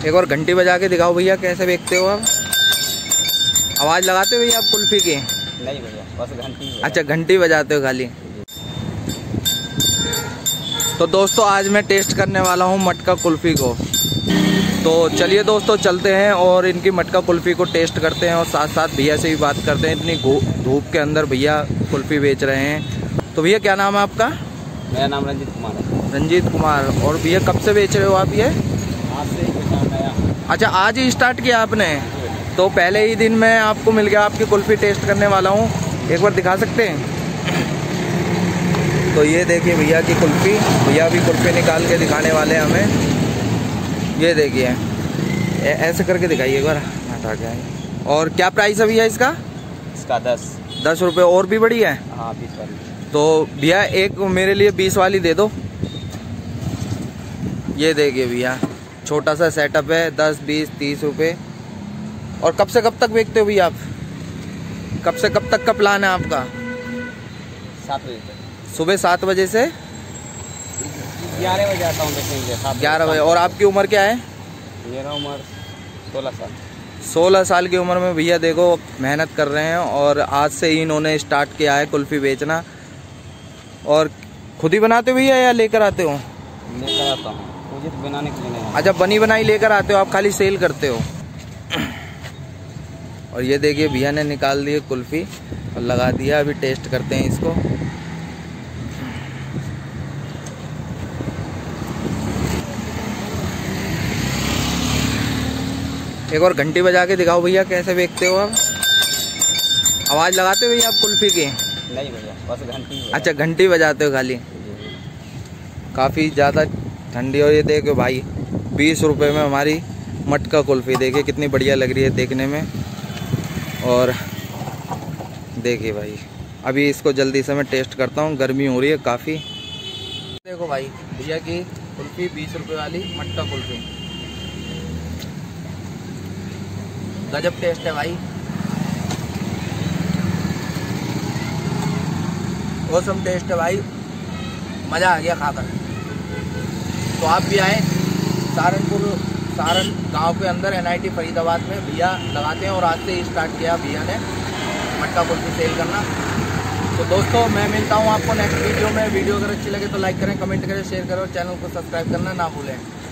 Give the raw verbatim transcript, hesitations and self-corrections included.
एक और घंटी बजा के दिखाओ भैया, कैसे बेचते हो आप? आवाज़ लगाते हो भैया आप कुल्फी की? नहीं भैया, बस घंटी। अच्छा, घंटी बजाते हो खाली। तो दोस्तों आज मैं टेस्ट करने वाला हूँ मटका कुल्फी को। तो चलिए दोस्तों चलते हैं और इनकी मटका कुल्फी को टेस्ट करते हैं और साथ साथ भैया से भी बात करते हैं। इतनी धूप के अंदर भैया कुल्फी बेच रहे हैं। तो भैया क्या नाम है आपका? मेरा नाम रंजीत कुमार है। रंजीत कुमार। और भैया कब से बेच रहे हो आप ये? आज से ही। अच्छा, आज ही स्टार्ट किया आपने? तो पहले ही दिन मैं आपको मिल गया, आपकी कुल्फी टेस्ट करने वाला हूँ। एक बार दिखा सकते हैं? तो ये देखिए भैया की कुल्फी। भैया भी कुल्फी निकाल के दिखाने वाले हैं हमें। ये देखिए, ऐसे करके दिखाइए एक बार, हटा के। और क्या प्राइस है भैया इसका? इसका दस दस रुपये। और भी बड़ी है? हाँ, बीस वाली। तो भैया एक मेरे लिए बीस वाली दे दो। ये देखिए भैया, छोटा सा सेटअप है। दस बीस तीस रुपये। और कब से कब तक बेचते हो भैया आप? कब से कब तक का प्लान है आपका? सात बजे तक। सुबह सात बजे से ग्यारह बजे आता हूँ। ग्यारह बजे। और आपकी उम्र क्या है? मेरा उम्र सोलह साल। सोलह साल की उम्र में भैया देखो मेहनत कर रहे हैं और आज से ही इन्होंने स्टार्ट किया है कुल्फ़ी बेचना। और खुद ही बनाते हो भैया या लेकर आते हो? लेकर आता हूँ, मुझे तो बनाने के लिए नहीं। अच्छा, बनी बनाई लेकर आते हो आप, खाली सेल करते हो? और ये देखिए भैया ने निकाल दी कुल्फ़ी और लगा दिया। अभी टेस्ट करते हैं इसको। एक और घंटी बजा के दिखाओ भैया, कैसे बेचते हो आप? आवाज़ लगाते हो भैया आप कुल्फ़ी की? नहीं भैया, बस घंटी। अच्छा, घंटी बजाते हो खाली। काफ़ी ज़्यादा ठंडी। और ये देखो भाई, बीस रुपए में हमारी मटका कुल्फ़ी। देखिए कितनी बढ़िया लग रही है देखने में। और देखिए भाई, अभी इसको जल्दी से मैं टेस्ट करता हूँ। गर्मी हो रही है काफ़ी। देखो भाई, भैया की कुल्फ़ी बीस रुपए वाली मटका कुल्फ़ी। गजब टेस्ट है भाई, औसम टेस्ट है भाई, मज़ा आ गया खाकर। तो आप भी आए सहारनपुर, सारन गांव के अंदर एन आई टी फरीदाबाद में भैया लगाते हैं। और आज से ही स्टार्ट किया भैया ने मटका कुल्फी सेल करना। तो दोस्तों मैं मिलता हूं आपको नेक्स्ट वीडियो में। वीडियो अगर अच्छी लगे तो लाइक करें, कमेंट करें, शेयर करें और चैनल को सब्सक्राइब करना ना भूलें।